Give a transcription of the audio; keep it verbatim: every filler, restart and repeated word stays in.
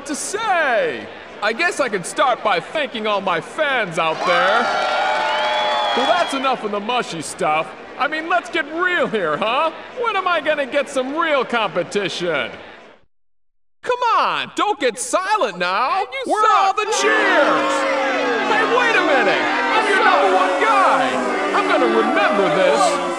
what to say. I guess I could start by thanking all my fans out there. Well, that's enough of the mushy stuff. I mean, let's get real here, huh? When am I gonna get some real competition? Come on, don't get silent now. Where are all the cheers? Hey, wait a minute. I'm your number one guy. I'm gonna remember this.